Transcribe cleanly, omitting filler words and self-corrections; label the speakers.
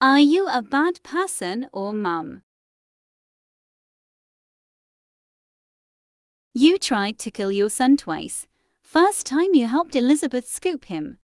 Speaker 1: Are you a bad person or mum? You tried to kill your son twice. First time you helped Elizabeth scoop him.